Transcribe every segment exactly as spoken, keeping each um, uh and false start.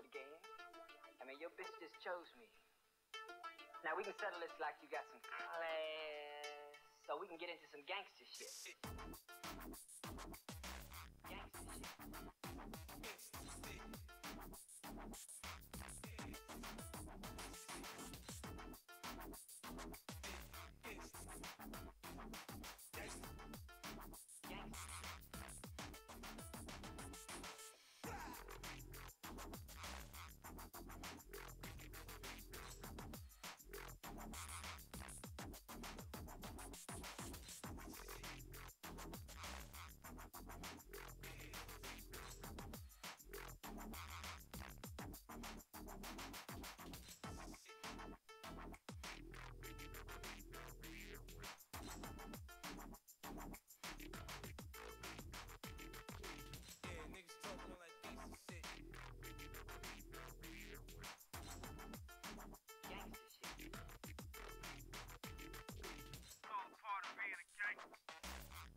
for the game. I mean, your bitch just chose me. Now we can settle this like you got some class, so we can get into some gangster shit. Gangster shit.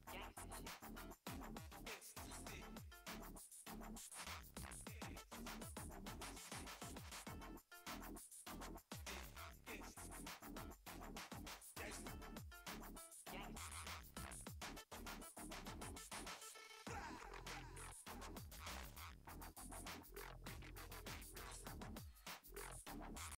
Gangsta shit.